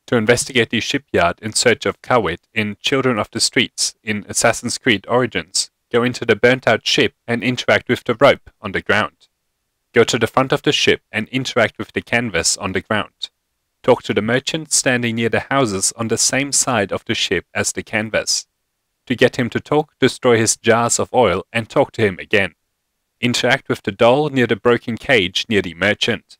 To investigate the shipyard in search of Kawit in Children of the Streets in Assassin's Creed Origins, go into the burnt-out ship and interact with the rope on the ground. Go to the front of the ship and interact with the canvas on the ground. Talk to the merchant standing near the houses on the same side of the ship as the canvas. To get him to talk, destroy his jars of oil and talk to him again. Interact with the doll near the broken cage near the merchant.